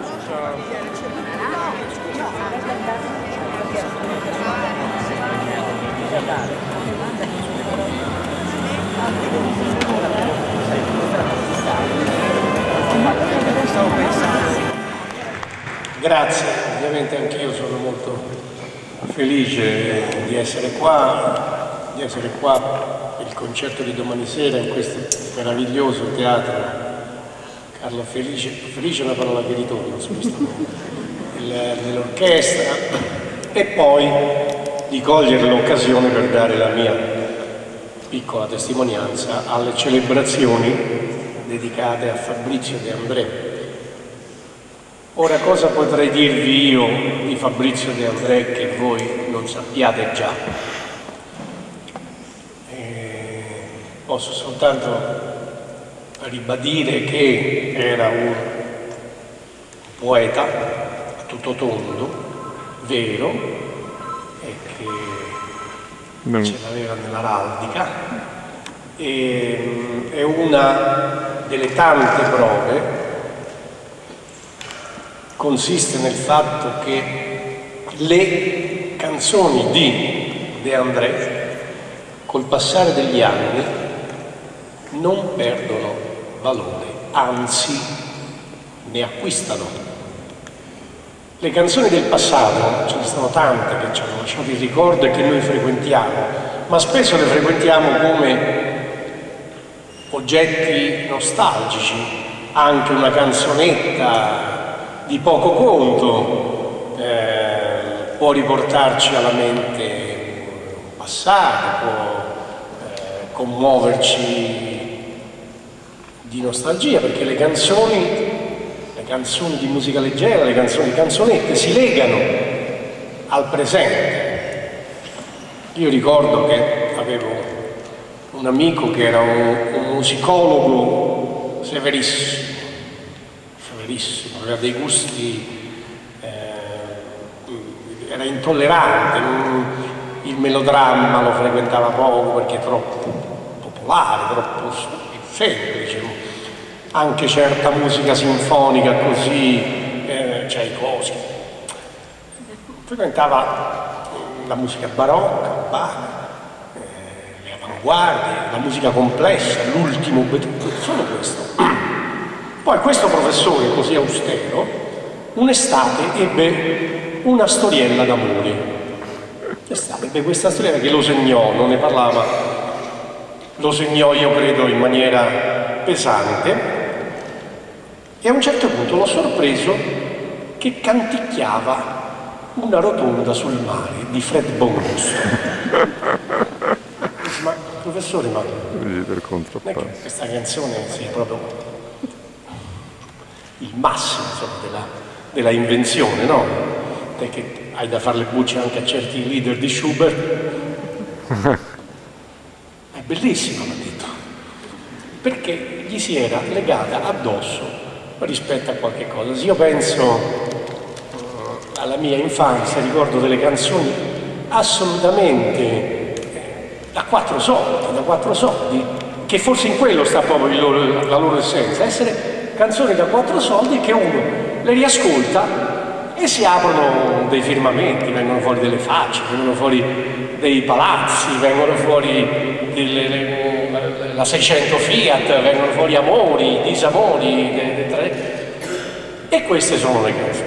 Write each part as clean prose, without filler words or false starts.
Grazie, ovviamente anch'io sono molto felice di essere qua per il concerto di domani sera in questo meraviglioso teatro Carlo Felice. Felice è una parola che ritorna su questo dell'orchestra, e poi di cogliere l'occasione per dare la mia piccola testimonianza alle celebrazioni dedicate a Fabrizio De André. Ora, cosa potrei dirvi io di Fabrizio De André che voi non sappiate già? Posso soltanto ribadire che era un poeta a tutto tondo, vero, e che ce l'aveva nell'araldica, e è una delle tante prove consiste nel fatto che le canzoni di De André col passare degli anni non perdono valore, anzi ne acquistano. Le canzoni del passato, ce ne sono tante che ci hanno lasciato il ricordo e che noi frequentiamo, ma spesso le frequentiamo come oggetti nostalgici. Anche una canzonetta di poco conto può riportarci alla mente un passato, può commuoverci di nostalgia, perché le canzoni di musica leggera, le canzoni di canzonette si legano al presente. Io ricordo che avevo un amico che era un musicologo severissimo, aveva dei gusti, era intollerante, il melodramma lo frequentava poco perché è troppo popolare, troppo semplice, anche certa musica sinfonica così, Tchaikovsky, frequentava la musica barocca, Bach, le avanguardie, la musica complessa, l'ultimo Beethoven, solo questo. Poi questo professore così austero, un'estate ebbe una storiella d'amore. Ebbe questa storiella che lo segnò, non ne parlava, lo segnò io credo in maniera pesante, e a un certo punto l'ho sorpreso che canticchiava Una rotonda sul mare di Fred Bongusto. Ma professore, ma non è che questa canzone sia proprio il massimo, insomma, della invenzione, no? Perché hai da fare le bucce anche a certi leader di Schubert. È bellissimo, l'ha detto, perché gli si era legata addosso rispetto a qualche cosa. Se io penso alla mia infanzia, ricordo delle canzoni assolutamente da quattro soldi, che forse in quello sta proprio la loro essenza, essere canzoni da quattro soldi che uno le riascolta e si aprono dei firmamenti, vengono fuori delle facce, vengono fuori dei palazzi, vengono fuori la 600 Fiat, vengono fuori amori, disamori, e queste sono le canzoni.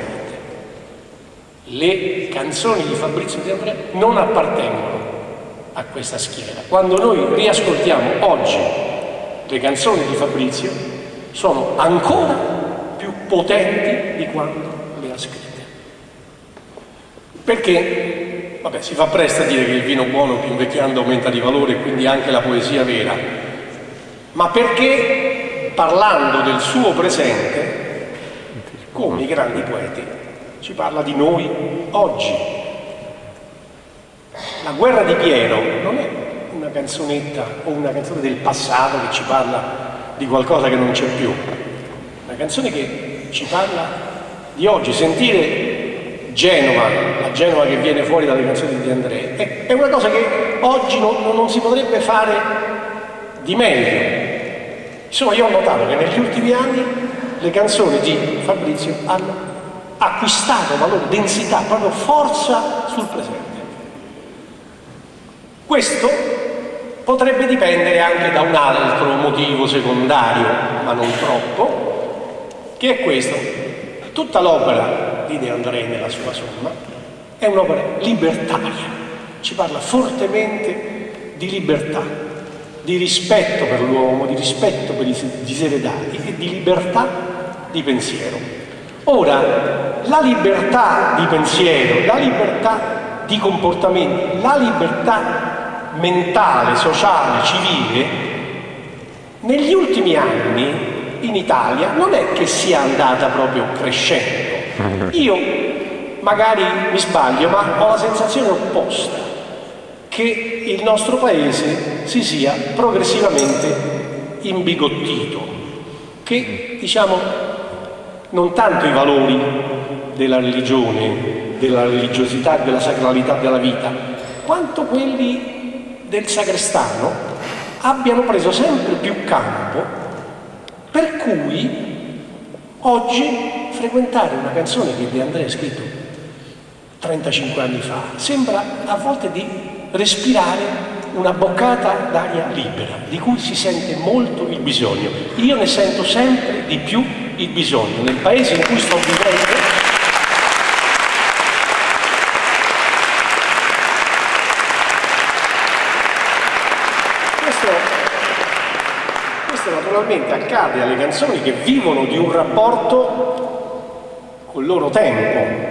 Le canzoni di Fabrizio De André non appartengono a questa schiera. Quando noi riascoltiamo oggi le canzoni di Fabrizio, sono ancora più potenti di quando le ha scritte. Perché, vabbè, si fa presto a dire che il vino buono più invecchiando aumenta di valore, e quindi anche la poesia vera, ma perché parlando del suo presente, come i grandi poeti, ci parla di noi oggi. La guerra di Piero non è una canzonetta o una canzone del passato che ci parla di qualcosa che non c'è più, una canzone che ci parla di oggi. Sentire Genova, la Genova che viene fuori dalle canzoni di De André, è una cosa che oggi non si potrebbe fare di meglio. Insomma, io ho notato che negli ultimi anni le canzoni di Fabrizio hanno acquistato valore, densità, proprio forza sul presente. Questo potrebbe dipendere anche da un altro motivo secondario, ma non troppo, che è questo. Tutta l'opera di De André nella sua somma è un'opera libertaria, ci parla fortemente di libertà, di rispetto per l'uomo, di rispetto per i diseredati e di libertà di pensiero. Ora, la libertà di pensiero, la libertà di comportamento, la libertà mentale, sociale, civile, negli ultimi anni in Italia non è che sia andata proprio crescendo. Io magari mi sbaglio, ma ho la sensazione opposta, che il nostro paese si sia progressivamente imbigottito, che diciamo non tanto i valori della religione, della religiosità, della sacralità della vita, quanto quelli del sacrestano abbiano preso sempre più campo, per cui oggi frequentare una canzone che De André ha scritto 35 anni fa sembra a volte di respirare una boccata d'aria libera, di cui si sente molto il bisogno. Io ne sento sempre di più il bisogno. Nel paese in cui sto vivendo, questo naturalmente accade alle canzoni che vivono di un rapporto col loro tempo.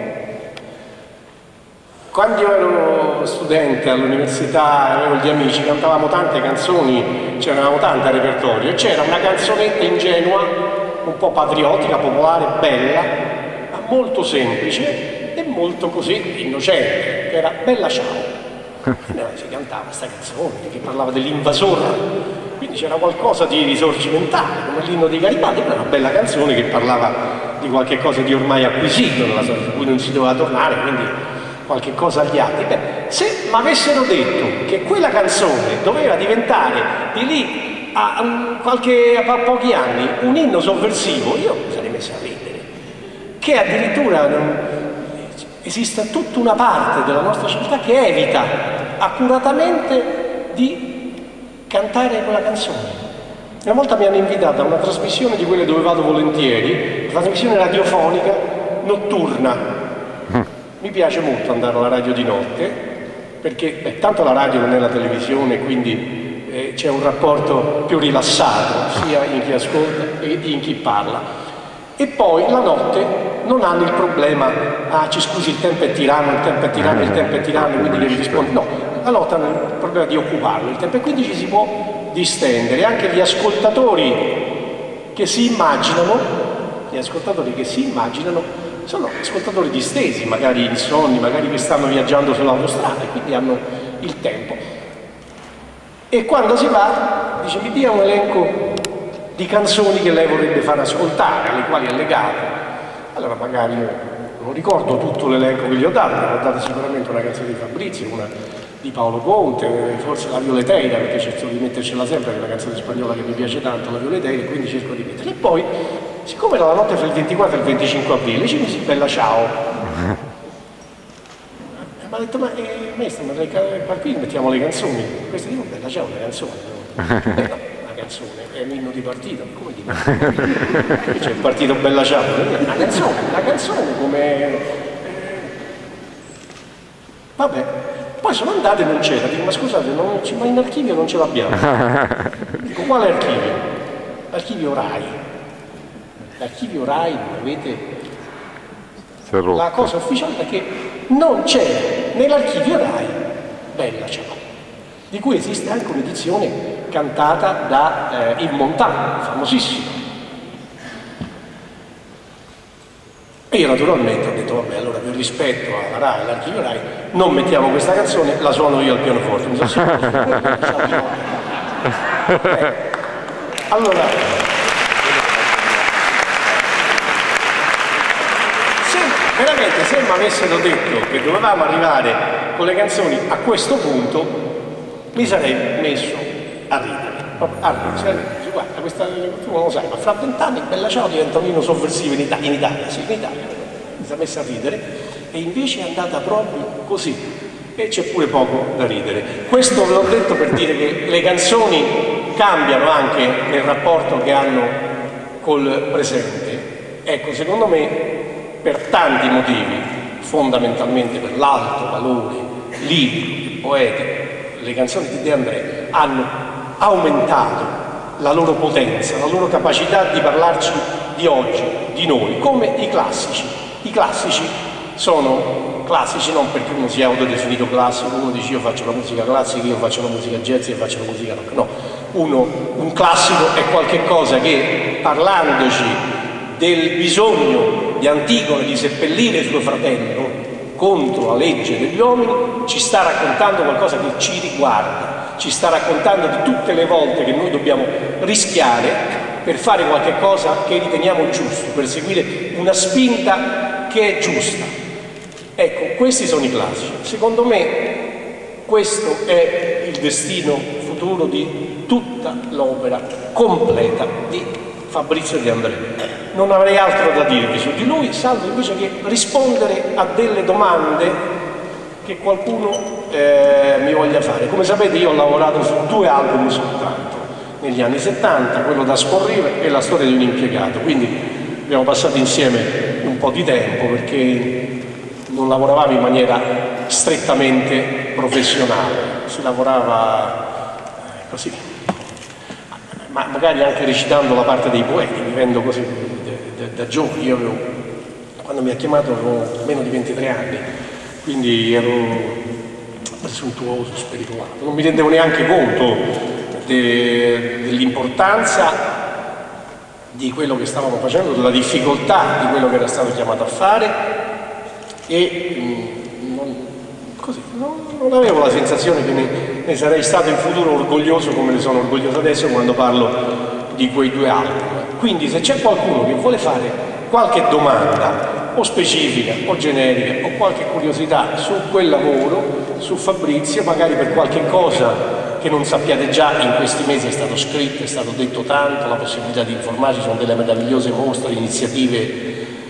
Quando io ero studente all'università, avevo gli amici, cantavamo tante canzoni, c'eravamo tante a repertorio, e c'era una canzonetta ingenua, un po' patriottica, popolare, bella, ma molto semplice e molto così innocente, che era Bella Ciao. E si cantava questa canzone che parlava dell'invasore, quindi c'era qualcosa di risorgimentale, come l'inno di Garibaldi, era una bella canzone che parlava di qualche cosa di ormai acquisito, nella storia, su cui non si doveva tornare, quindi qualche cosa agli altri. Beh, se mi avessero detto che quella canzone doveva diventare di lì a pochi anni un inno sovversivo, io mi sarei messo a ridere. Che addirittura esiste tutta una parte della nostra società che evita accuratamente di cantare quella canzone. Una volta mi hanno invitato a una trasmissione di quelle dove vado volentieri, una trasmissione radiofonica notturna. Mi piace molto andare alla radio di notte, perché tanto la radio non è la televisione, quindi c'è un rapporto più rilassato, sia in chi ascolta che in chi parla. E poi la notte non hanno il problema, ci scusi il tempo è tiranno, il tempo è tiranno, il tempo è tiranno, quindi devi rispondere. No, la notte hanno il problema di occuparlo, il tempo, e quindi ci si può distendere. Anche gli ascoltatori che si immaginano, sono ascoltatori distesi, magari insonni, magari che stanno viaggiando sull'autostrada e quindi hanno il tempo. E quando si va, dice: mi dia un elenco di canzoni che lei vorrebbe far ascoltare, alle quali è legato. Allora magari io non ricordo tutto l'elenco che gli ho dato sicuramente una canzone di Fabrizio, una di Paolo Conte, forse la Violeteira, perché cerco di mettercela sempre, che è una canzone spagnola che mi piace tanto, la Violeteira, e quindi cerco di metterla. E poi, siccome era la notte fra il 24 e il 25 aprile, ci misi Bella Ciao. Mi ha detto: ma maestro, qui mettiamo le canzoni. Questa dico: Bella Ciao, una canzone. No, una canzone, è un inno di partito. Come dico? C'è il partito Bella Ciao. Una canzone come... Vabbè. Poi sono andato e non c'era. Dico: ma scusate, ma in archivio non ce l'abbiamo. Dico: quale archivio? L'archivio RAI. L'archivio RAI, non avete... La cosa ufficiale è che non c'era nell'archivio RAI Bella Ciao, di cui esiste anche un'edizione cantata da Yves Montand, famosissimo. E io naturalmente ho detto: vabbè, allora per rispetto alla RAI, all'archivio RAI, non mettiamo questa canzone, la suono io al pianoforte. Mi sono allora, veramente, se mi avessero detto che dovevamo arrivare con le canzoni a questo punto, mi sarei messo a ridere. guarda, tu non lo sai, ma fra 20 anni Bella Ciao diventa un inno sovversivo in Italia, sì, in Italia, mi si è messa a ridere, e invece è andata proprio così, e c'è pure poco da ridere. Questo ve l'ho detto per dire che le canzoni cambiano anche nel rapporto che hanno col presente. Ecco, secondo me, per tanti motivi, fondamentalmente per l'alto valore lirico e poetico, le canzoni di De André hanno aumentato la loro potenza, la loro capacità di parlarci di oggi, di noi, come i classici. I classici sono classici non perché uno si è autodefinito classico, uno dice io faccio la musica classica, io faccio la musica jazz, io faccio la musica rock, no. Un classico è qualche cosa che, parlandoci del bisogno di Antigone di seppellire suo fratello contro la legge degli uomini, ci sta raccontando qualcosa che ci riguarda, ci sta raccontando di tutte le volte che noi dobbiamo rischiare per fare qualche cosa che riteniamo giusto, per seguire una spinta che è giusta. Ecco, questi sono i classici. Secondo me questo è il destino futuro di tutta l'opera completa di Fabrizio De André. Non avrei altro da dirvi su di lui, salvo invece che rispondere a delle domande che qualcuno mi voglia fare. Come sapete io ho lavorato su 2 album soltanto, negli anni 70, quello da Sport River e La storia di un impiegato, quindi abbiamo passato insieme un po' di tempo perché non lavoravamo in maniera strettamente professionale, si lavorava così, ma magari anche recitando la parte dei poeti, vivendo così da giovane. Io avevo, quando mi ha chiamato avevo meno di 23 anni, quindi ero presuntuoso, spericolato, non mi rendevo neanche conto dell'importanza di quello che stavamo facendo, della difficoltà di quello che era stato chiamato a fare, e non avevo la sensazione che ne sarei stato in futuro orgoglioso come ne sono orgoglioso adesso quando parlo di quei 2 album. Quindi se c'è qualcuno che vuole fare qualche domanda o specifica o generica o qualche curiosità su quel lavoro, su Fabrizio, magari per qualche cosa che non sappiate già, in questi mesi è stato scritto, è stato detto tanto, la possibilità di informarci, sono delle meravigliose mostre, iniziative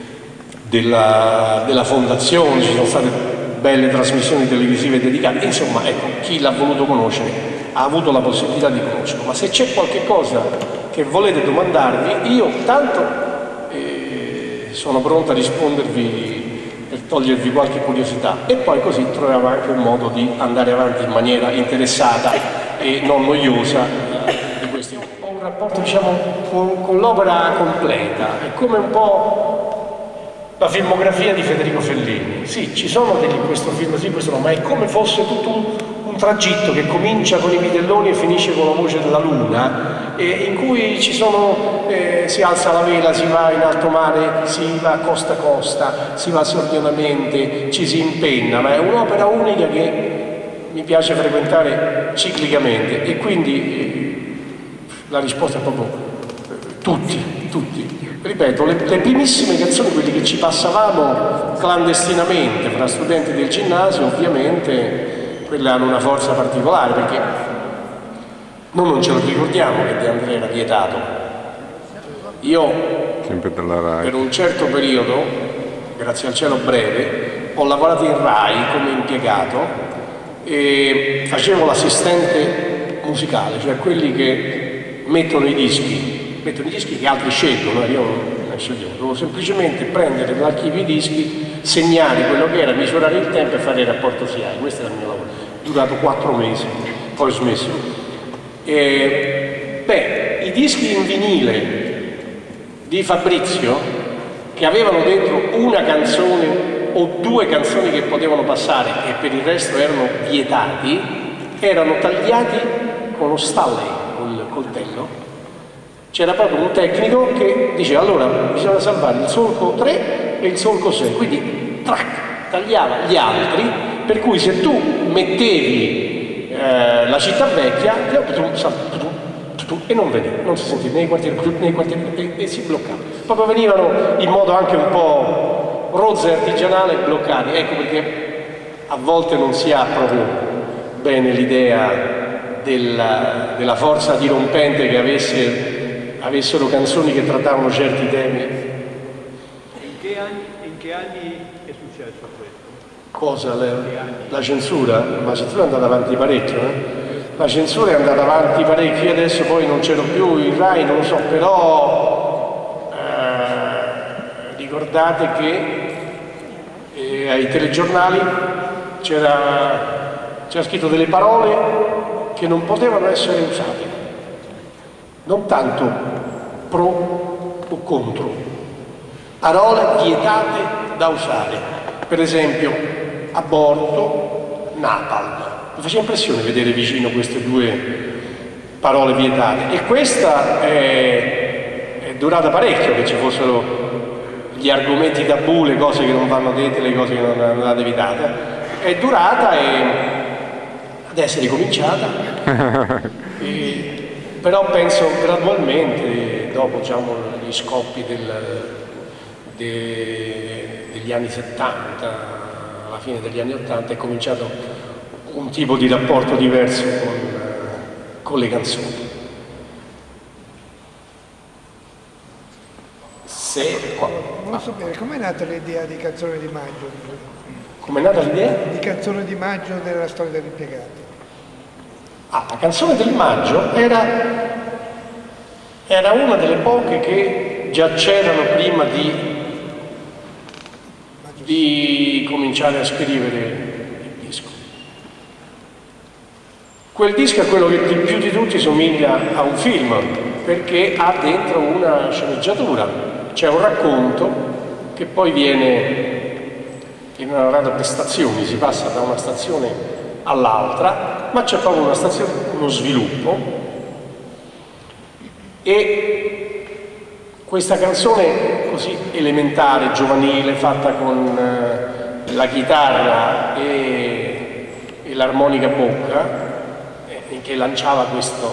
della fondazione, ci sono state belle trasmissioni televisive dedicate, insomma, ecco, chi l'ha voluto conoscere ha avuto la possibilità di conoscerlo. Ma se c'è qualche cosa che volete domandarvi, io tanto sono pronto a rispondervi per togliervi qualche curiosità, e poi così troviamo anche un modo di andare avanti in maniera interessata e non noiosa di questi. Ho un rapporto, diciamo, con l'opera completa, è come un po' la filmografia di Federico Fellini. Sì, ci sono degli in questo film, sì, questo no, ma è come fosse tutto un tragitto che comincia con i vitelloni e finisce con la voce della luna, in cui ci sono, si alza la vela, si va in alto mare, si va costa a costa, si va sordinamente, ci si impenna, ma è un'opera unica che mi piace frequentare ciclicamente, e quindi la risposta è proprio tutti. Ripeto, le primissime canzoni, quelle che ci passavamo clandestinamente fra studenti del ginnasio, ovviamente quelle hanno una forza particolare, perché noi non ce lo ricordiamo che De André era vietato. Io per un certo periodo, grazie al cielo breve, ho lavorato in Rai come impiegato e facevo l'assistente musicale, cioè quelli che mettono i dischi che altri scelgono, io non sceglievo, dovevo semplicemente prendere dall'archivio i dischi, segnare quello che era, misurare il tempo e fare il rapporto SIAE. Questo era il mio lavoro, durato 4 mesi, poi ho smesso. I dischi in vinile di Fabrizio, che avevano dentro una canzone o 2 canzoni che potevano passare e per il resto erano vietati, erano tagliati con lo Stanley, col coltello. C'era proprio un tecnico che diceva allora bisogna salvare il solco 3 e il solco 6, quindi tagliava gli altri, per cui se tu mettevi la città vecchia e non vedevi, non si sentiva nei quartieri e si bloccava. Proprio venivano in modo anche un po' rozzo e artigianale bloccati. Ecco perché a volte non si ha proprio bene l'idea della forza dirompente che avesse avessero canzoni che trattavano certi temi. In che anni è successo questo? Cosa? La censura? La censura è andata avanti parecchio, eh? La censura è andata avanti parecchio, io adesso poi non c'ero più, il Rai non lo so, però ricordate che ai telegiornali c'era scritto delle parole che non potevano essere usate, non tanto pro o contro, parole vietate da usare, per esempio aborto, napalm. Mi faceva impressione vedere vicino queste due parole vietate, e questa è durata parecchio che ci fossero gli argomenti tabù, le cose che non vanno dette, le cose che non andate evitate. È durata e adesso è ricominciata, però penso gradualmente, dopo diciamo, gli scoppi degli anni 70, alla fine degli anni 80, è cominciato un tipo di rapporto diverso con le canzoni. Volevo sapere com'è nata l'idea di Canzone di Maggio? Com'è nata l'idea? Di Canzone di Maggio nella storia dell'impiegato. La Canzone del Maggio era una delle poche che già c'erano prima di cominciare a scrivere il disco. Quel disco è quello che più di tutti somiglia a un film, perché ha dentro una sceneggiatura, c'è un racconto che poi viene narrato per stazioni, si passa da una stazione all'altra, ma c'è proprio uno sviluppo, e questa canzone così elementare, giovanile, fatta con la chitarra e l'armonica a bocca, che lanciava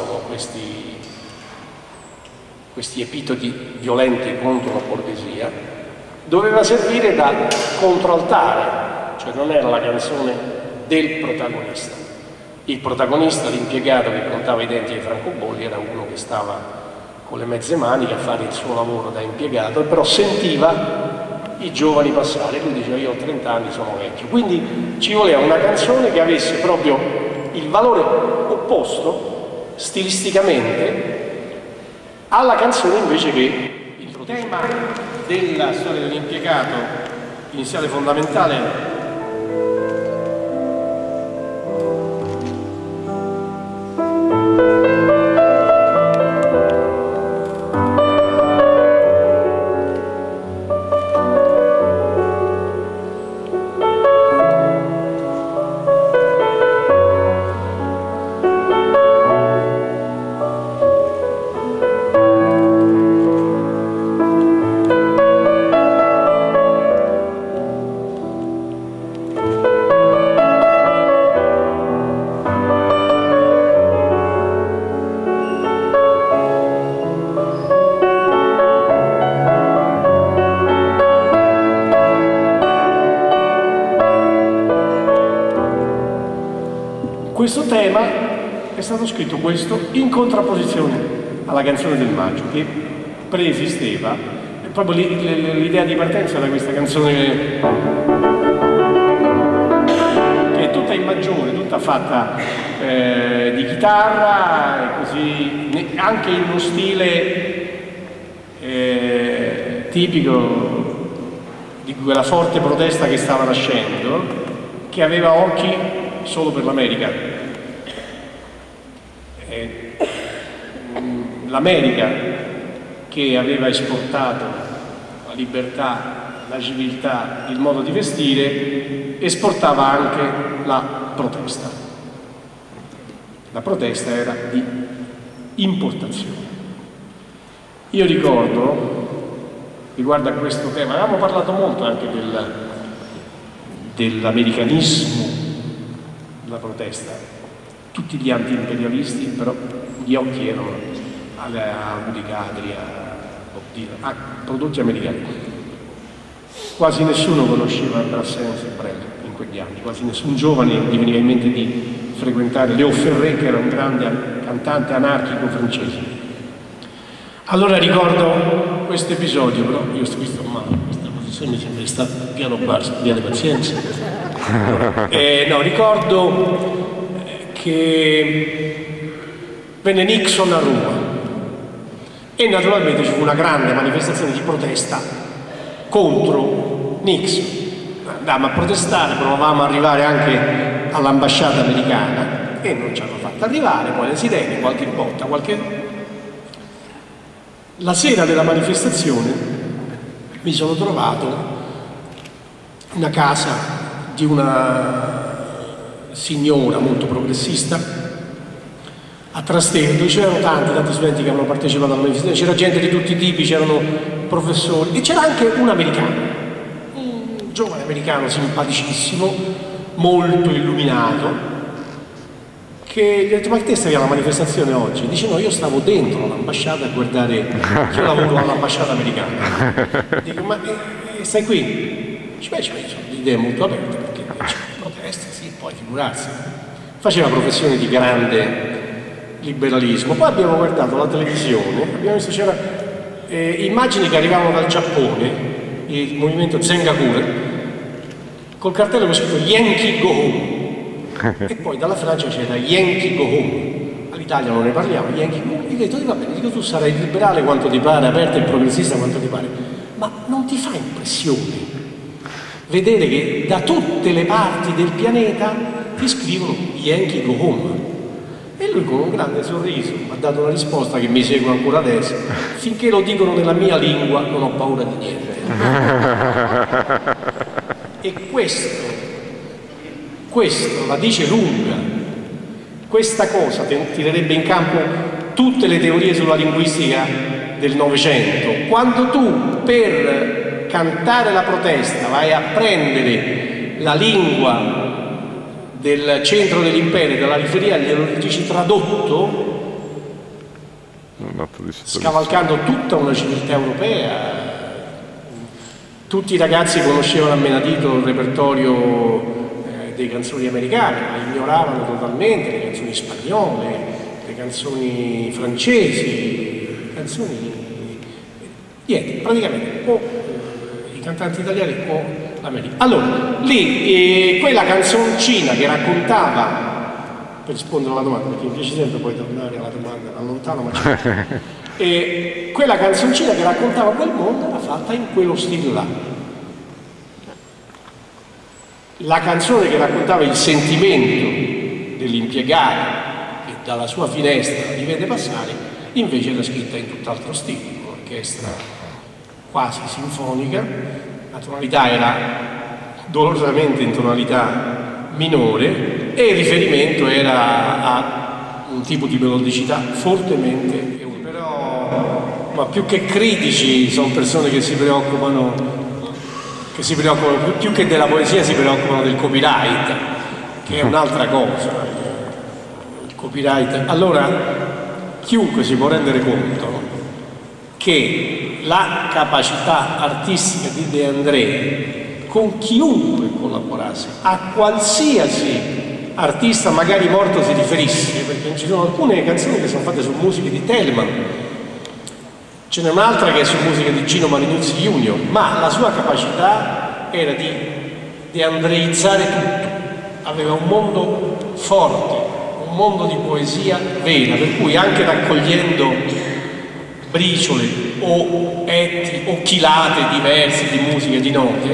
questi epitodi violenti contro la borghesia, doveva servire da controaltare, cioè non era la canzone del protagonista. Il protagonista, l'impiegato che contava i denti ai francobolli, era uno che stava con le mezze maniche a fare il suo lavoro da impiegato, però sentiva i giovani passare. Lui diceva: io ho 30 anni, sono vecchio. Quindi ci voleva una canzone che avesse proprio il valore opposto stilisticamente alla canzone invece che il tema della storia dell'impiegato iniziale fondamentale. Questo tema è stato scritto in contrapposizione alla Canzone del Maggio, che preesisteva, e proprio l'idea di partenza era questa canzone che è tutta in maggiore, tutta fatta di chitarra, e così, anche in uno stile tipico di quella forte protesta che stava nascendo, che aveva occhi solo per l'America. L'America, che aveva esportato la libertà, la civiltà, il modo di vestire, esportava anche la protesta. La protesta era di importazione. Io ricordo, riguardo a questo tema, avevamo parlato molto anche dell'americanismo della protesta. Tutti gli anti-imperialisti, però gli occhi erano a Woody Guthrie, a prodotti americani. Quasi nessuno conosceva Brassens e Brel in quegli anni, quasi nessun giovane gli veniva in mente di frequentare Léo Ferré, che era un grande cantante anarchico francese. Allora ricordo questo episodio, però io sto male, questa posizione mi sembra di stare piano basso, abbiate pazienza. No, ricordo che venne Nixon a Roma e naturalmente ci fu una grande manifestazione di protesta contro Nixon. Andavamo a protestare, provavamo ad arrivare anche all'ambasciata americana e non ci hanno fatto arrivare, poi le sirene, qualche botta, La sera della manifestazione mi sono trovato in una casa di una signora molto progressista a Trastevere, dove c'erano tanti studenti che avevano partecipato alla manifestazione, c'era gente di tutti i tipi, c'erano professori e c'era anche un americano, un giovane americano simpaticissimo, molto illuminato, che gli ho detto: ma che te stavi alla manifestazione oggi? Dice: no, io stavo dentro l'ambasciata a guardare, io lavoro all'ambasciata americana. Dico: ma stai qui? Dice: beh, sono idee molto aperte, perché c'è proteste, sì, poi figurarsi. Faceva professione di grande liberalismo. Poi abbiamo guardato la televisione, abbiamo visto c'era immagini che arrivavano dal Giappone, il movimento Zengakure, col cartello con scritto Yankee Go Home. E poi dalla Francia c'era Yankee Go Home. All'Italia non ne parliamo, Yankee Go Home. Io ho detto: va bene, dico, tu sarai liberale quanto ti pare, aperto e progressista quanto ti pare, ma non ti fa impressione vedere che da tutte le parti del pianeta ti scrivono Yankee Go Home? E lui con un grande sorriso mi ha dato una risposta che mi segue ancora adesso: finché lo dicono nella mia lingua non ho paura di niente. E questo la dice lunga. Questa cosa tirerebbe in campo tutte le teorie sulla linguistica del Novecento. Quando tu per cantare la protesta vai a prendere la lingua del centro dell'impero, della periferia, glielo dici tradotto, scavalcando tutta una civiltà europea. Tutti i ragazzi conoscevano a menadito il repertorio delle canzoni americane, ma ignoravano totalmente le canzoni spagnole, le canzoni francesi, canzoni niente, praticamente o i cantanti italiani o l'America. Allora, lì quella canzoncina che raccontava, per rispondere alla domanda, perché mi piace sempre poi tornare alla domanda, da lontano ma c'è. Quella canzoncina che raccontava quel mondo era fatta in quello stile là. La canzone che raccontava il sentimento dell'impiegato che dalla sua finestra li vede passare, invece era scritta in tutt'altro stile, un'orchestra quasi sinfonica, la tonalità era dolorosamente in tonalità minore e il riferimento era a un tipo di melodicità fortemente. Però, ma più che critici, sono persone che si preoccupano più che della poesia, si preoccupano del copyright, che è un'altra cosa. Il copyright. Allora, chiunque si può rendere conto che la capacità artistica di De André, con chiunque collaborasse, a qualsiasi artista magari morto si riferisse, perché ci sono alcune canzoni che sono fatte su musiche di Telemann, ce n'è un'altra che è su musica di Gino Marinuzzi Junior, ma la sua capacità era di deandreizzare tutto. Aveva un mondo forte, un mondo di poesia vera, per cui anche raccogliendo briciole o etti o chilate diverse di musica, di note,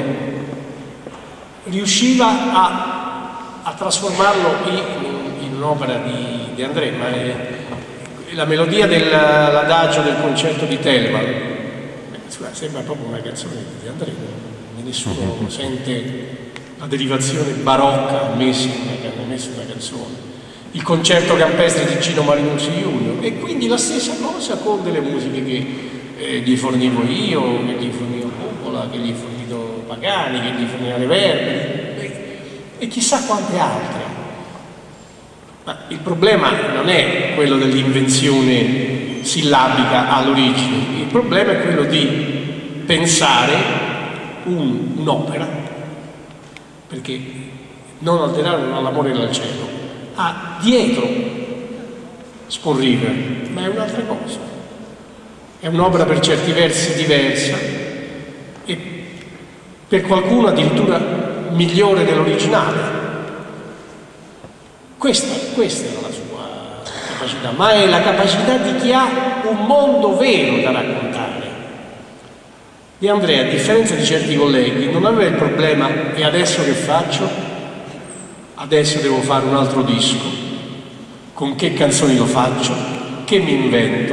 riusciva a trasformarlo in un'opera di De André. Ma la melodia dell'adagio del concerto di Telemann sembra proprio una canzone di De André, nessuno sente la derivazione barocca messa in una canzone. Il concerto campestre di Gino Marinuzzi Junior, e quindi la stessa cosa con delle musiche che gli fornivo io, che gli fornivo Coppola, che gli fornivo Pagani, che gli forniva Reverbi e chissà quante altre. Ma il problema non è quello dell'invenzione sillabica all'origine, il problema è quello di pensare un'opera, perché non alterare l'amore dal cielo ha dietro Spoon River, ma è un'altra cosa. È un'opera per certi versi diversa e per qualcuno addirittura migliore dell'originale. Questa era la sua capacità, ma è la capacità di chi ha un mondo vero da raccontare. De André, a differenza di certi colleghi, non aveva il problema e adesso che faccio? Adesso devo fare un altro disco. Con che canzoni lo faccio? Che mi invento?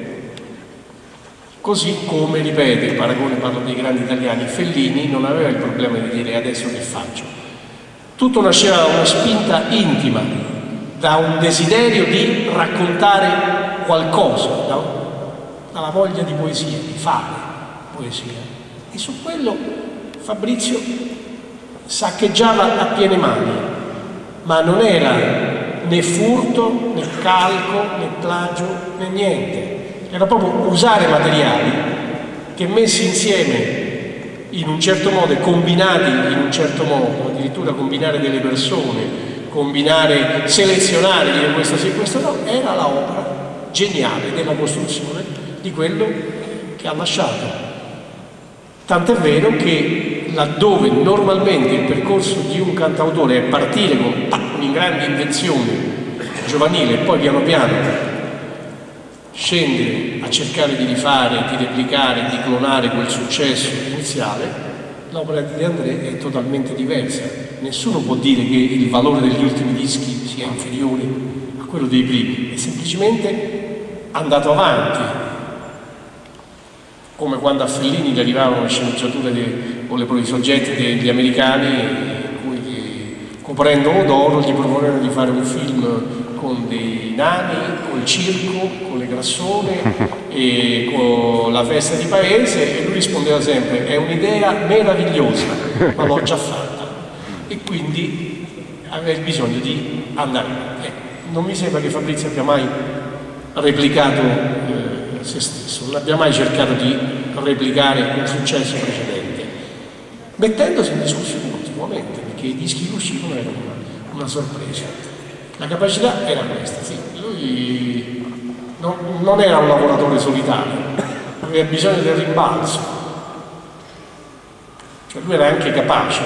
Così come, ripeto, il paragone, parlo dei grandi italiani, Fellini non aveva il problema di dire adesso che faccio. Tutto nasceva da una spinta intima, da un desiderio di raccontare qualcosa, dalla voglia di poesia, di fare poesia. E su quello Fabrizio saccheggiava a piene mani, ma non era né furto, né calco, né plagio, né niente. Era proprio usare materiali che messi insieme in un certo modo e combinati in un certo modo, addirittura combinare delle persone, selezionare, dire questo sì, questo no, era l'opera geniale della costruzione di quello che ha lasciato. Tant'è vero che laddove normalmente il percorso di un cantautore è partire con una grande invenzione giovanile e poi piano piano scendere a cercare di rifare, di replicare, di clonare quel successo iniziale, l'opera di De André è totalmente diversa. Nessuno può dire che il valore degli ultimi dischi sia inferiore a quello dei primi, è semplicemente andato avanti, come quando a Fellini gli arrivavano le sceneggiature o i soggetti degli americani, cui coprendolo d'oro gli proponevano di fare un film con dei nani, col circo, con le grassone e con la festa di paese, e lui rispondeva sempre: è un'idea meravigliosa, ma l'ho già fatta. E quindi aveva il bisogno di andare avanti. Non mi sembra che Fabrizio abbia mai replicato se stesso, non abbia mai cercato di replicare un successo precedente, mettendosi in discussione continuamente, perché i dischi che uscivano erano una sorpresa. La capacità era questa, sì. Lui non era un lavoratore solitario, aveva bisogno del rimbalzo, cioè lui era anche capace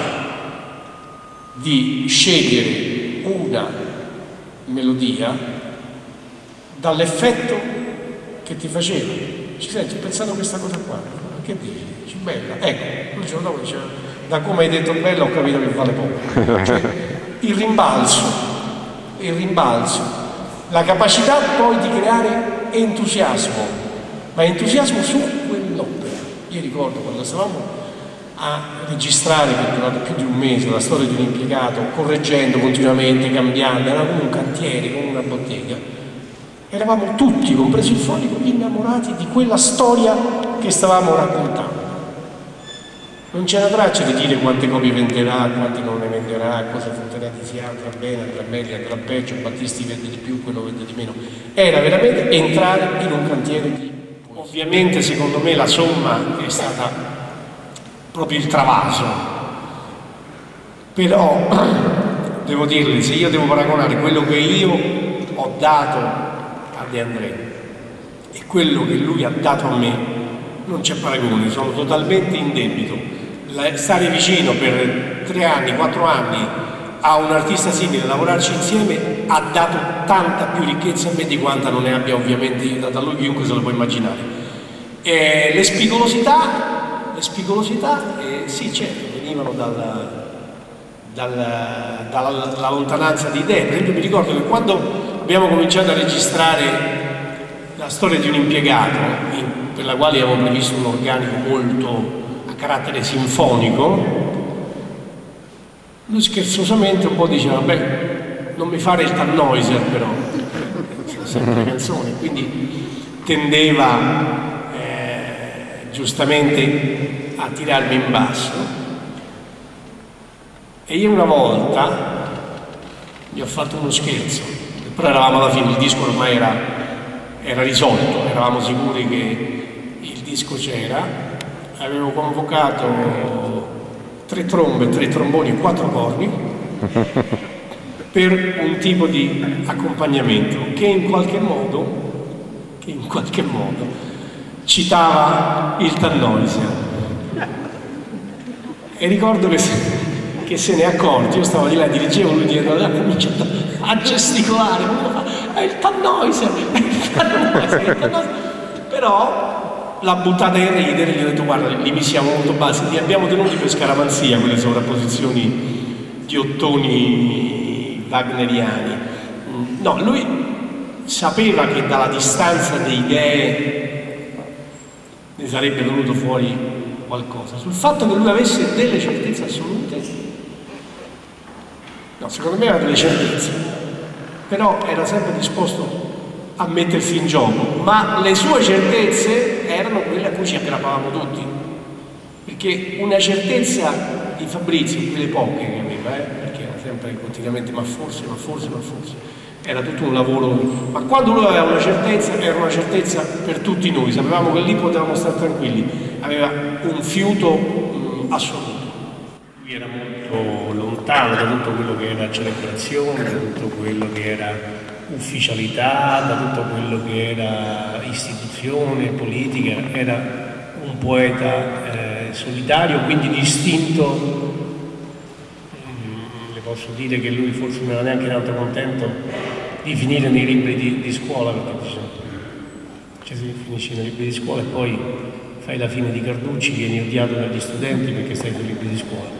di scegliere una melodia dall'effetto che ti faceva. Ci senti, ho pensato a questa cosa qua, che dici? Dici bella, ecco, il giorno dopo diceva, da come hai detto bella ho capito che vale poco. Cioè, il rimbalzo, la capacità poi di creare entusiasmo, ma entusiasmo su quell'opera. Io ricordo quando stavamo a registrare, che è durato più di un mese, la storia di un impiegato, correggendo continuamente, cambiando, era come un cantiere, come una bottega. Eravamo tutti, compreso il fonico, innamorati di quella storia che stavamo raccontando. Non c'era traccia di dire quante copie venderà, quante non ne venderà, cosa Fontanati si andrà bene, andrà meglio, andrà peggio, Battisti vende di più, quello vende di meno. Era veramente entrare in un cantiere di poesia. Ovviamente secondo me la somma è stata proprio il travaso. Però devo dirle, se io devo paragonare quello che io ho dato a De André e quello che lui ha dato a me, non c'è paragone, sono totalmente in debito. Stare vicino per 3 anni, 4 anni a un artista simile, lavorarci insieme, ha dato tanta più ricchezza a me di quanta non ne abbia ovviamente io dato a lui, chiunque se lo può immaginare. Le spigolosità, sì certo, venivano dalla lontananza di idee. Per esempio mi ricordo che quando abbiamo cominciato a registrare la storia di un impiegato, per la quale avevo previsto un organico molto a carattere sinfonico, lui scherzosamente un po' diceva, vabbè, non mi fare il Tannhäuser però, sono sempre canzoni, quindi tendeva giustamente a tirarmi in basso. E io una volta gli ho fatto uno scherzo, però eravamo alla fine, il disco ormai era risolto, eravamo sicuri che il disco c'era. Avevo convocato 3 trombe, 3 tromboni e 4 corni per un tipo ci citava il Tannhäuser. E ricordo che se ne è accorto, io stavo di là, dirigevo, lui dietro, ha cominciato a gesticolare, è il Tannhäuser, però l'ha buttata in ridere, gli ho detto guarda, lì siamo molto bassi, li abbiamo tenuti per scaramanzia quelle sovrapposizioni di ottoni wagneriani. No, lui sapeva che dalla distanza delle idee ne sarebbe venuto fuori qualcosa. Sul fatto che lui avesse delle certezze assolute, no, secondo me aveva delle certezze, però era sempre disposto a mettersi in gioco, ma le sue certezze erano quelle a cui ci aggrappavamo tutti, perché una certezza di Fabrizio, quelle poche che aveva, perché era sempre continuamente ma forse, era tutto un lavoro, ma quando lui aveva una certezza, era una certezza per tutti noi, sapevamo che lì potevamo stare tranquilli, aveva un fiuto assoluto. Lui era molto lontano da tutto quello che era celebrazione, da tutto quello che era ufficialità, da tutto quello che era istituzione, politica, era un poeta solitario, quindi distinto. Le posso dire che lui forse non era neanche tanto contento di finire nei libri di scuola, perché cioè, se finisci nei libri di scuola e poi fai la fine di Carducci, vieni odiato dagli studenti perché stai sui libri di scuola.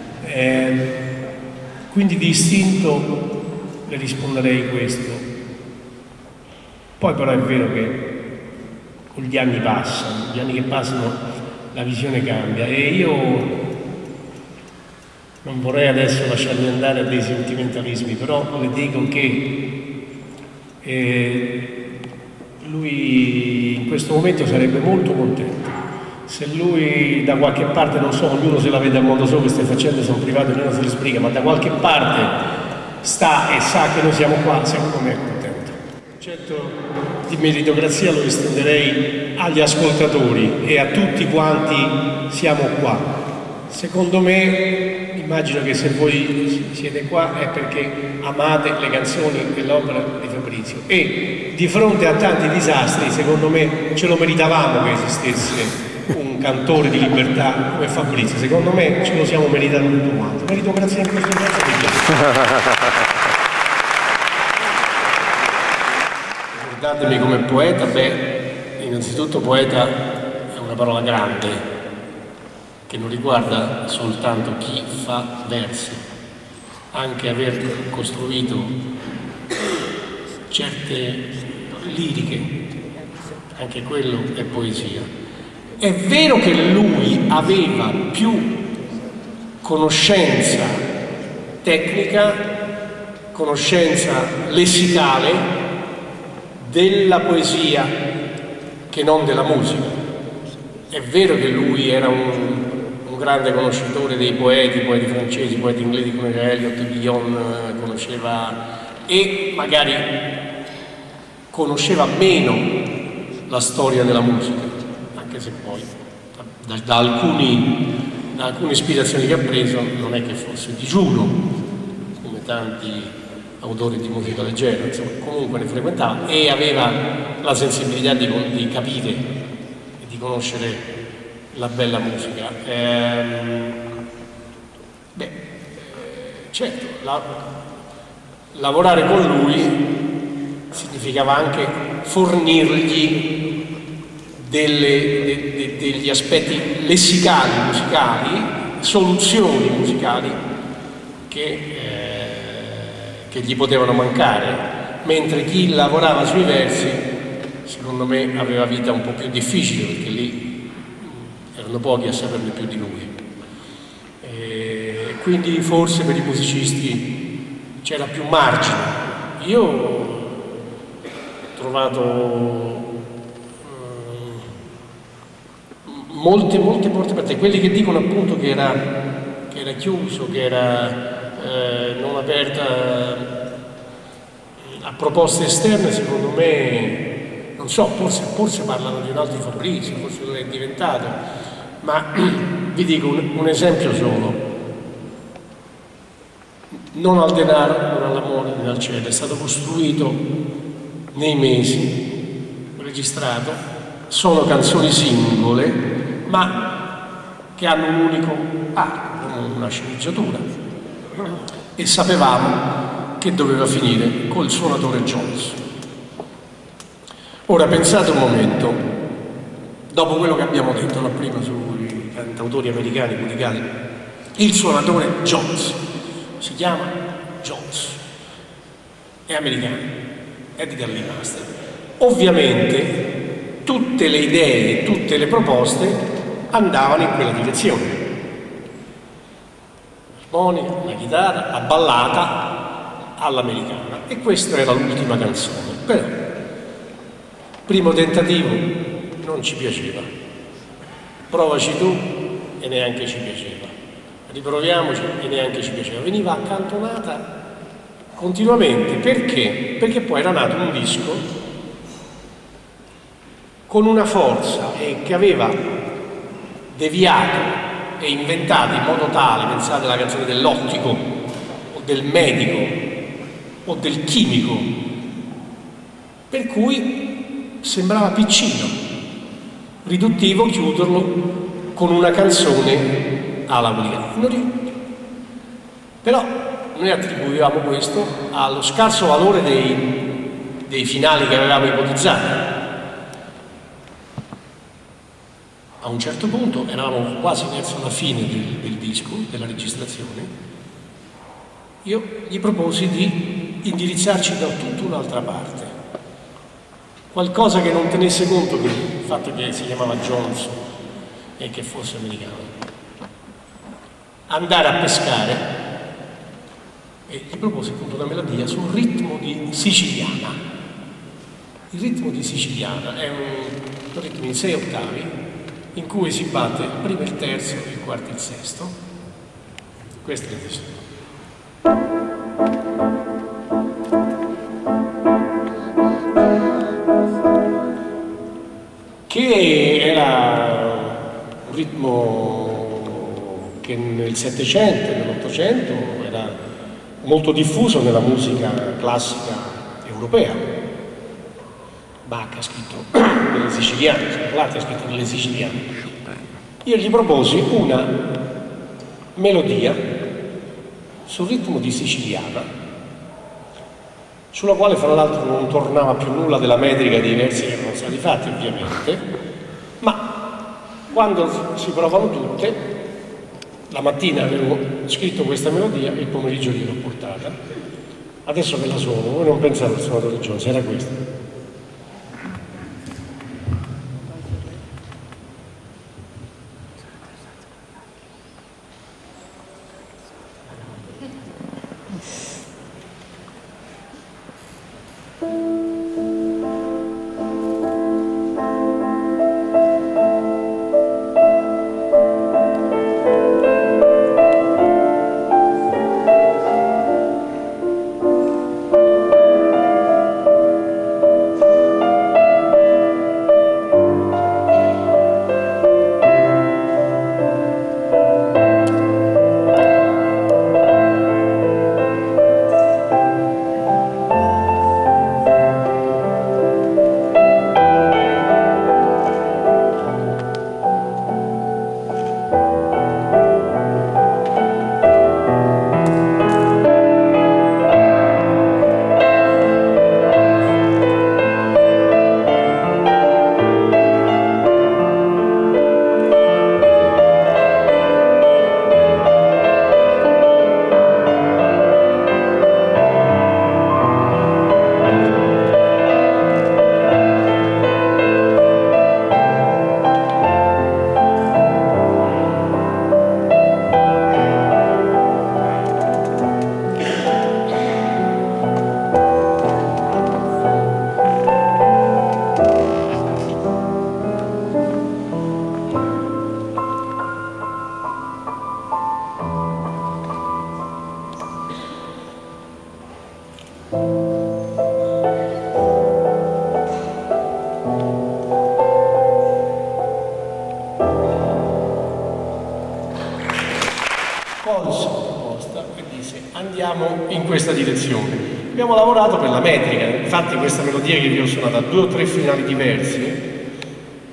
Quindi di istinto le risponderei questo. Poi però è vero che con gli anni che passano la visione cambia, e io non vorrei adesso lasciarmi andare a dei sentimentalismi, però le dico che lui in questo momento sarebbe molto contento se lui da qualche parte, non so, ognuno se la vede a modo suo, queste faccende sono private, ognuno se le sbriga, ma da qualche parte sta e sa che noi siamo qua, secondo me è contento. Il concetto di meritocrazia lo estenderei agli ascoltatori e a tutti quanti siamo qua. Secondo me, immagino che se voi siete qua è perché amate le canzoni e l'opera di Fabrizio, e di fronte a tanti disastri, secondo me, ce lo meritavamo che esistesse un cantore di libertà come Fabrizio. Secondo me ce lo siamo meritato tutto quanto. Meritocrazia in questo senso. Ricordatemi come poeta, innanzitutto poeta è una parola grande, che non riguarda soltanto chi fa versi, anche aver costruito certe liriche, anche quello è poesia. È vero che lui aveva più conoscenza tecnica, conoscenza lessicale della poesia che non della musica. È vero che lui era un grande conoscitore dei poeti francesi, poeti inglesi come Eliot, Villon, conosceva, e magari conosceva meno la storia della musica, anche se poi da alcune ispirazioni che ha preso non è che fosse digiuno, come tanti autori di musica leggera, insomma, comunque ne frequentava e aveva la sensibilità di capire e di conoscere la bella musica. Certo, lavorare con lui significava anche fornirgli degli aspetti lessicali, musicali, soluzioni musicali che gli potevano mancare, mentre chi lavorava sui versi, secondo me, aveva vita un po' più difficile, perché lì erano pochi a saperne più di lui. Quindi forse per i musicisti c'era più margine. Io ho trovato molte porte aperte, quelli che dicono appunto che era chiuso, che era non aperta a proposte esterne, secondo me, non so, forse parlano di un altro Fabrizio, forse lo è diventato, ma vi dico un esempio solo. Non al denaro, non all'amore, né al cielo, è stato costruito nei mesi, registrato, sono canzoni singole, ma che hanno un unico arco, una sceneggiatura. E sapevamo che doveva finire col suonatore Jones. Ora pensate un momento, dopo quello che abbiamo detto prima sui cantautori americani musicali, il suonatore Jones si chiama Jones, è americano, Edgar Lee Masters. Ovviamente tutte le idee, tutte le proposte andavano in quella direzione. L'armonica, la chitarra, la ballata all'americana, e questa era l'ultima canzone. Però, primo tentativo non ci piaceva, provaci tu e neanche ci piaceva, riproviamoci e neanche ci piaceva, veniva accantonata continuamente. Perché? Perché poi era nato un disco con una forza e che aveva deviato e inventato in modo tale, pensate alla canzone dell'ottico o del medico o del chimico, per cui sembrava piccino, riduttivo chiuderlo con una canzone alla musica. Però noi attribuivamo questo allo scarso valore dei finali che avevamo ipotizzato. A un certo punto eravamo quasi verso la fine del disco, della registrazione. Io gli proposi di indirizzarci da tutta un'altra parte, qualcosa che non tenesse conto del fatto che si chiamava Jones e che fosse americano. Andare a pescare, e gli proposi appunto una melodia sul ritmo di siciliana. Il ritmo di siciliana è un ritmo in 6 ottavi in cui si batte il primo, il terzo, il quarto e il sesto. Questa è la decisione. Che era un ritmo che nel Settecento, nell'Ottocento era molto diffuso nella musica classica europea. Bach ha scritto delle siciliane, Scarlatti ha scritto delle siciliane. Io gli proposi una melodia sul ritmo di siciliana, sulla quale fra l'altro non tornava più nulla della metrica dei versi che erano stati fatti ovviamente, ma quando si provano tutte, la mattina avevo scritto questa melodia e il pomeriggio gliel'ho portata. Adesso che la suono, voi non pensate al suonatore Jones, era questa. Andiamo in questa direzione. Abbiamo lavorato per la metrica, infatti questa melodia che vi ho suonato ha 2 o 3 finali diversi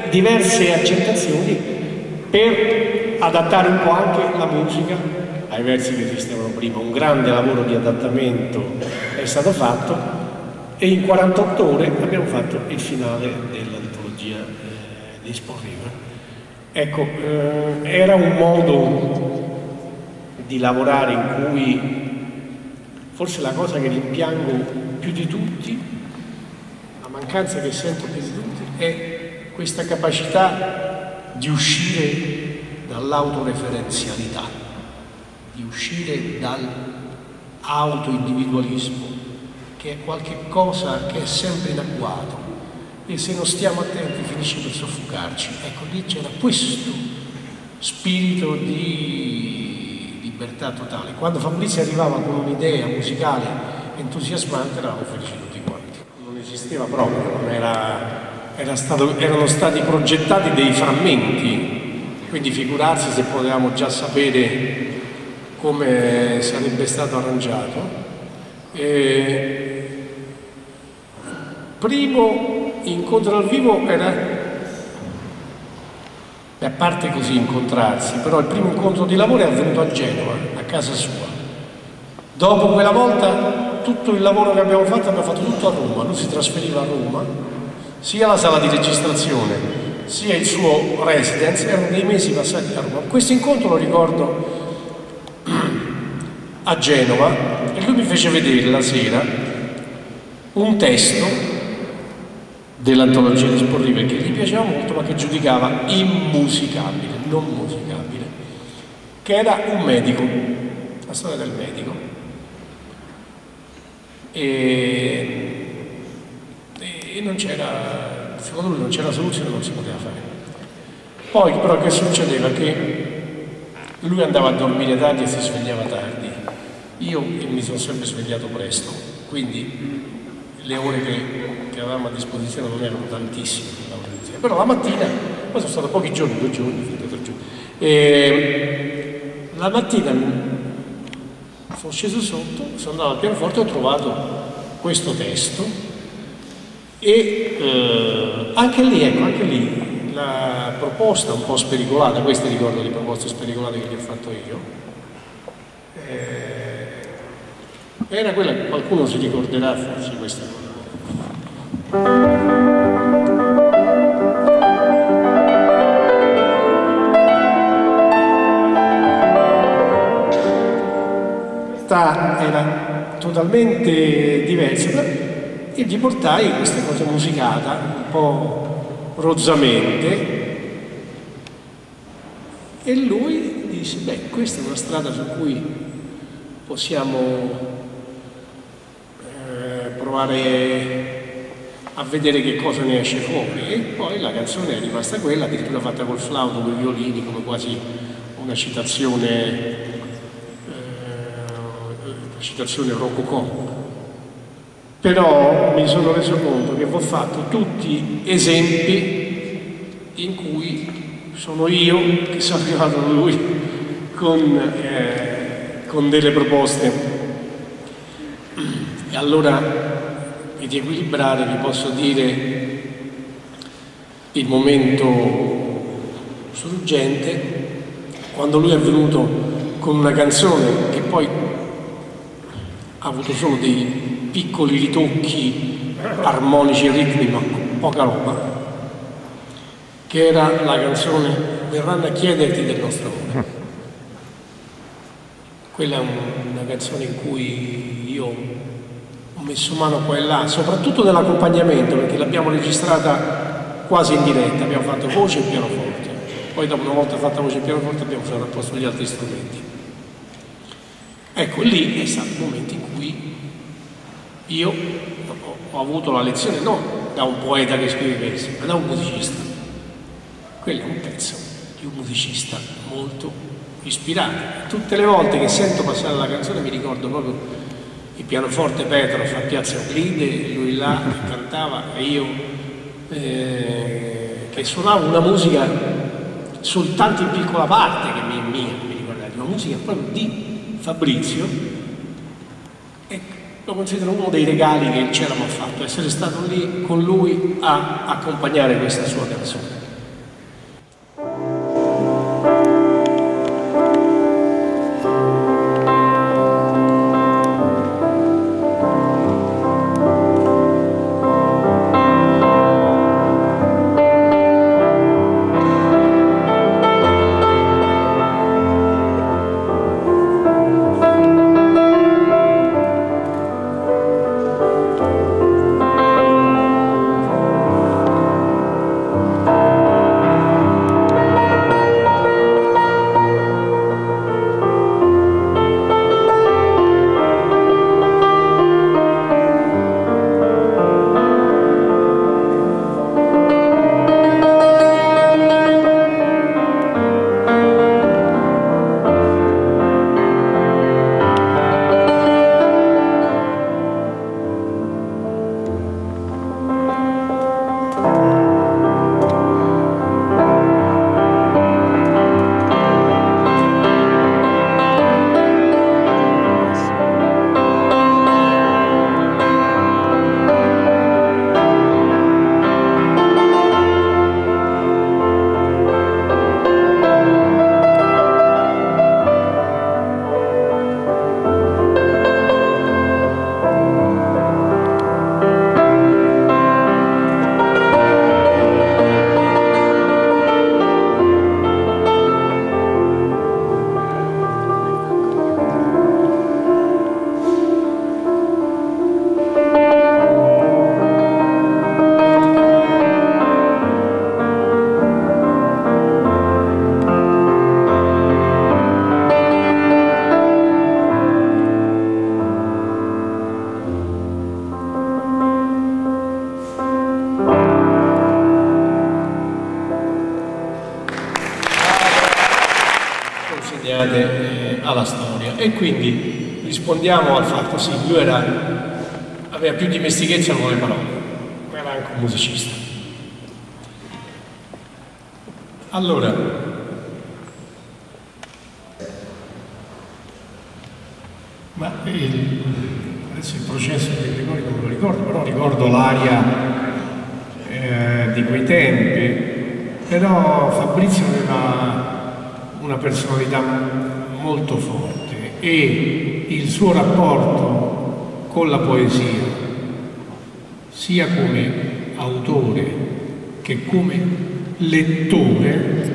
diverse accettazioni per adattare un po' anche la musica ai versi che esistevano prima. Un grande lavoro di adattamento è stato fatto e in 48 ore abbiamo fatto il finale dell'antologia di Spoon River. Ecco, era un modo di lavorare in cui forse la cosa che rimpiango più di tutti, la mancanza che sento più di tutti, è questa capacità di uscire dall'autoreferenzialità, di uscire dall'autoindividualismo, che è qualche cosa che è sempre in agguato e se non stiamo attenti finisce per soffocarci. Ecco, lì c'era questo spirito di libertà totale. Quando Fabrizio arrivava con un'idea musicale entusiasmante eravamo felici tutti quanti. Non esisteva proprio, erano stati progettati dei frammenti, quindi figurarsi se potevamo già sapere come sarebbe stato arrangiato. Primo incontro dal vivo era, a parte così incontrarsi, però il primo incontro di lavoro è avvenuto a Genova, a casa sua. Dopo quella volta tutto il lavoro che abbiamo fatto tutto a Roma. Lui si trasferiva a Roma, sia la sala di registrazione sia il suo residence, erano dei mesi passati a Roma. Questo incontro lo ricordo a Genova e lui mi fece vedere la sera un testo dell'antologia di Spoon River che gli piaceva molto ma che giudicava immusicabile, non musicabile, che era un medico, la storia del medico, e non c'era, secondo lui non c'era soluzione, non si poteva fare. Poi però che succedeva? Che lui andava a dormire tardi e si svegliava tardi. Io mi sono sempre svegliato presto, quindi le ore che avevamo a disposizione non erano tantissime, però la mattina, poi sono stato pochi giorni, 2 giorni, 3 giorni, e la mattina sono sceso sotto, sono andato al pianoforte e ho trovato questo testo e anche lì la proposta un po' spericolata, queste ricordo di proposte spericolate che gli ho fatto io, era quella che qualcuno si ricorderà forse questa cosa. Questa era totalmente diversa e gli portai questa cosa musicata un po' rozzamente e lui disse: beh, questa è una strada su cui possiamo provare a vedere che cosa ne esce fuori. E poi la canzone è rimasta quella, addirittura fatta col flauto, con i violini, come quasi una citazione rococò. Però mi sono reso conto che ho fatto tutti esempi in cui sono io che sono arrivato a lui con delle proposte. E allora, di equilibrare, vi posso dire il momento sorgente, quando lui è venuto con una canzone che poi ha avuto solo dei piccoli ritocchi armonici e ritmi, ma poca roba, che era la canzone Verranno a chiederti del nostro amore. Quella è una canzone in cui io ho messo mano qua e là, soprattutto nell'accompagnamento, perché l'abbiamo registrata quasi in diretta, abbiamo fatto voce e pianoforte, poi dopo una volta fatta voce e pianoforte abbiamo fatto al posto gli altri strumenti. Ecco, lì è stato il momento in cui io ho avuto la lezione non da un poeta che scrive versi, ma da un musicista. Quello è un pezzo di un musicista molto ispirato. Tutte le volte che sento passare la canzone mi ricordo proprio il pianoforte Petrov a Piazza Euclide, lui là che cantava e io che suonavo una musica soltanto in piccola parte che mi è mia, mi ricordate, una musica proprio di Fabrizio, e lo considero uno dei regali che il cielo mi ha fatto, essere stato lì con lui a accompagnare questa sua canzone. dalla storia. E quindi rispondiamo al fatto, sì, lui aveva più dimestichezza con le parole, ma era anche un musicista. Allora, adesso il processo di Gregori non me lo ricordo, però ricordo l'aria di quei tempi. Però Fabrizio aveva una personalità molto forte e il suo rapporto con la poesia, sia come autore che come lettore,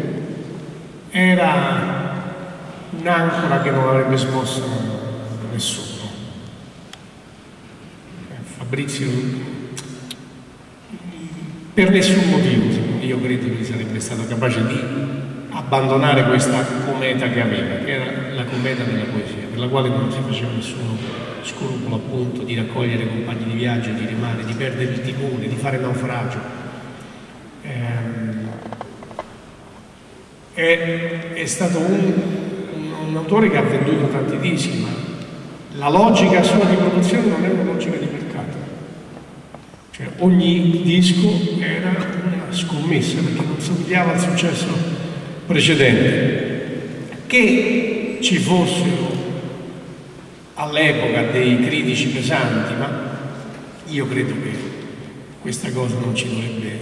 era un'ancora che non avrebbe smosso nessuno. Fabrizio, per nessun motivo, io credo che sarebbe stato capace di abbandonare questa cometa che aveva, che era la cometa della poesia, per la quale non si faceva nessuno scrupolo, appunto, di raccogliere compagni di viaggio, di rimane, di perdere il timone, di fare naufragio. È stato un autore che ha venduto tanti dischi, ma la logica sua di produzione non è una logica di mercato. Cioè, ogni disco era una scommessa, perché non somigliava al successo precedente. Che ci fossero all'epoca dei critici pesanti, ma io credo che questa cosa non ci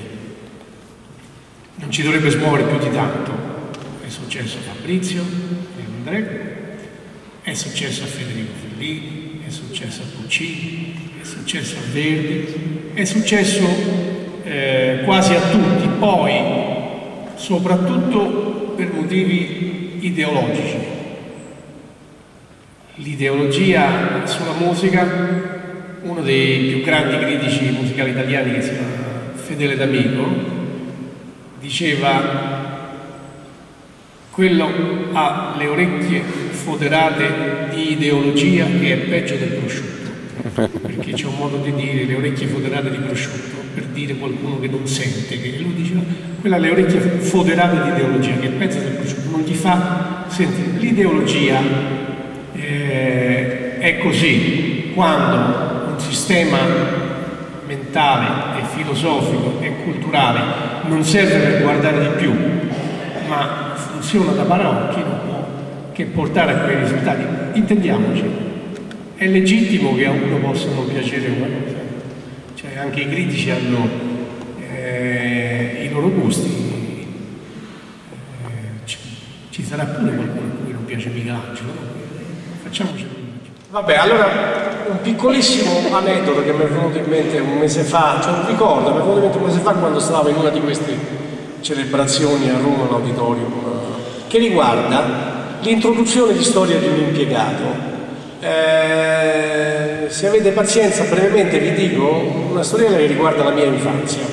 dovrebbe smuovere più di tanto. È successo a Fabrizio e André, è successo a Federico Fellini, è successo a Puccini, è successo a Verdi, è successo quasi a tutti, poi soprattutto per motivi ideologici. L'ideologia sulla musica, uno dei più grandi critici musicali italiani, che si chiama Fedele D'Amico, diceva: quello ha le orecchie foderate di ideologia che è peggio del prosciutto. Perché c'è un modo di dire le orecchie foderate di prosciutto per dire qualcuno che non sente, che lui diceva quella ha le orecchie foderate di ideologia che è peggio del prosciutto, non gli fa sentire. L'ideologia è così: quando un sistema mentale e filosofico e culturale non serve per guardare di più, ma funziona da paraocchi, non può che portare a quei risultati. Intendiamoci, è legittimo che a uno possa non piacere una cosa, cioè anche i critici hanno i loro gusti, ci sarà pure qualcuno a cui non piace Michelangelo, no? Facciamoci. Vabbè, allora un piccolissimo aneddoto che mi è venuto in mente un mese fa, cioè un ricordo, mi è venuto in mente un mese fa quando stavo in una di queste celebrazioni a Roma, all'auditorium, che riguarda l'introduzione di Storia di un impiegato. Se avete pazienza, brevemente vi dico una storiella che riguarda la mia infanzia.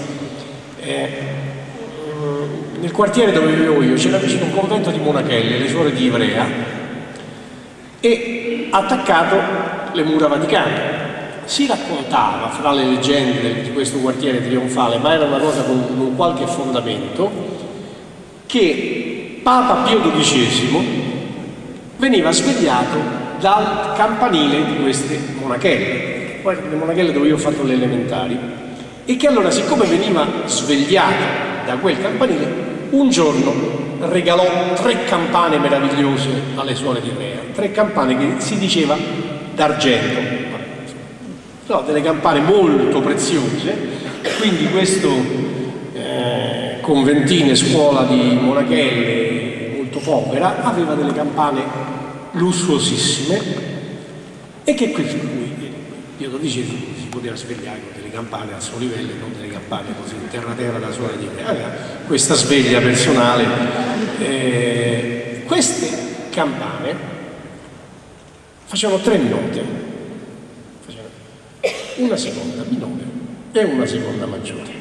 Nel quartiere dove vivevo io c'era vicino un convento di monachelle, le suore di Ivrea, e attaccato le mura vaticane. Si raccontava, fra le leggende di questo quartiere trionfale, ma era una cosa con un qualche fondamento, che Papa Pio XII veniva svegliato dal campanile di queste monachelle, poi le monachelle dove io ho fatto le elementari, e che allora, siccome veniva svegliato da quel campanile, un giorno regalò 3 campane meravigliose alle suore di Ivrea, 3 campane che si diceva d'argento, no, delle campane molto preziose. Quindi questo conventino, scuola di monachelle molto povera, aveva delle campane lussuosissime, e che qui Pio XII si poteva svegliare con delle campane al suo livello, non delle campane così terra da suora di me. Aveva questa sveglia personale. Queste campane facevano 3 note, una seconda minore e una seconda maggiore.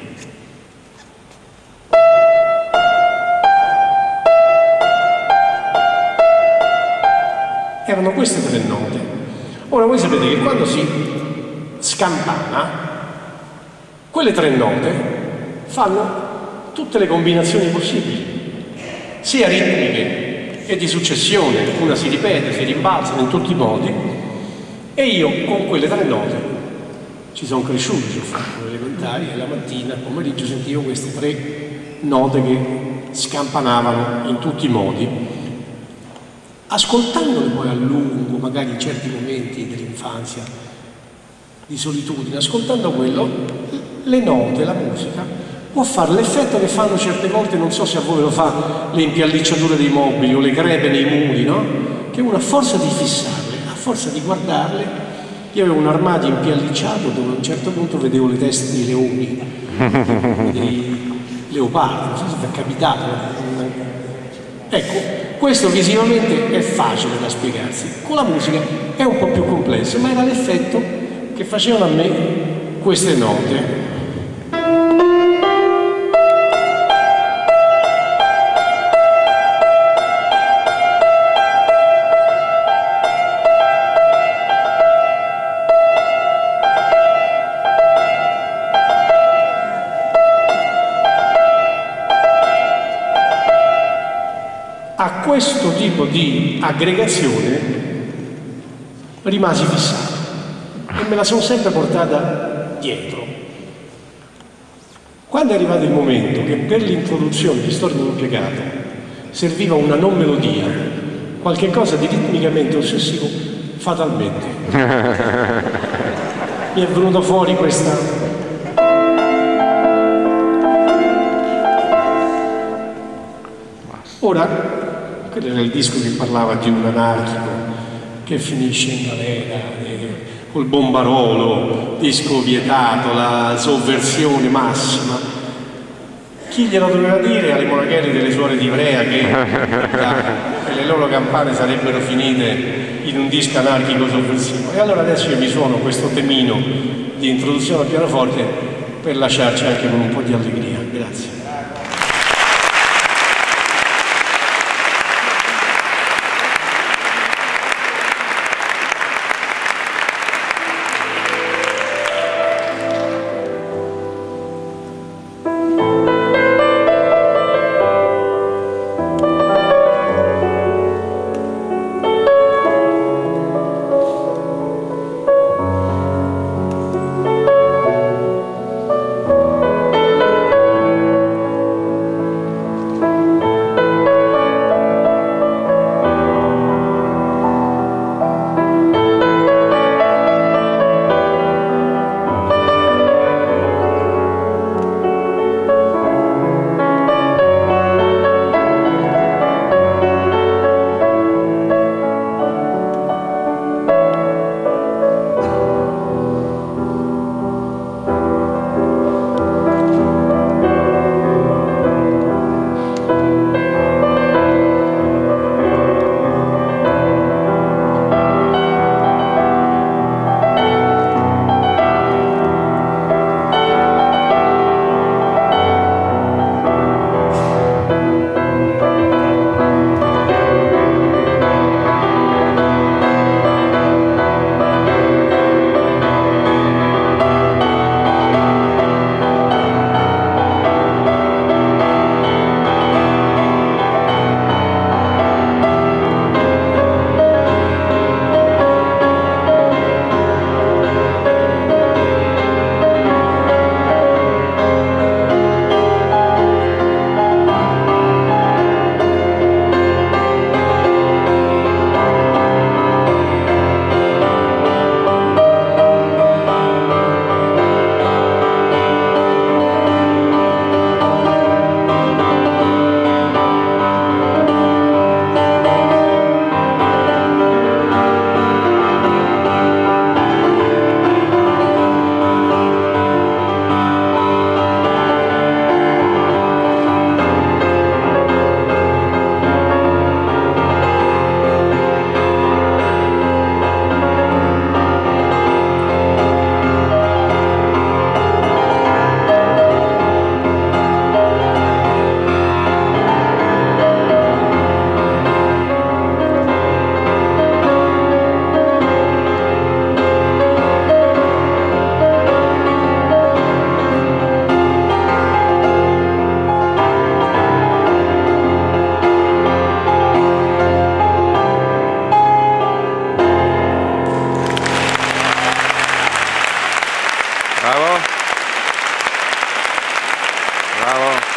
Erano queste 3 note. Ora voi sapete che quando si scampana, quelle 3 note fanno tutte le combinazioni possibili, sia ritmiche è di successione, una si ripete, si rimbalza in tutti i modi, e io con quelle 3 note ci sono cresciuto, ci ho fatto le elementari e la mattina, al pomeriggio sentivo queste 3 note che scampanavano in tutti i modi. Ascoltandole poi a lungo, magari in certi momenti dell'infanzia, di solitudine, ascoltando quello, le note, la musica, può fare l'effetto che fanno certe volte, non so se a voi lo fa, le impiallicciature dei mobili o le crepe nei muri, no? Che uno a forza di fissarle, a forza di guardarle, io avevo un armadio impiallicciato dove a un certo punto vedevo le teste dei leoni, dei leopardi, non so se vi è capitato. Ecco, questo visivamente è facile da spiegarsi, con la musica è un po' più complesso, ma era l'effetto che facevano a me queste note. A questo tipo di aggregazione rimasi fissato e me la sono sempre portata dietro. Quando è arrivato il momento che per l'introduzione di Storia di un impiegato serviva una non melodia, qualche cosa di ritmicamente ossessivo, fatalmente mi è venuta fuori questa. Ora, quello era il disco che parlava di un anarchico che finisce in galera, col bombarolo, disco vietato, la sovversione massima. Chi glielo doveva dire alle monachelle delle suore di Ivrea che le loro campane sarebbero finite in un disco anarchico sovversivo? E allora adesso io mi suono questo temino di introduzione al pianoforte per lasciarci anche con un po' di allegria. Grazie. Bravo.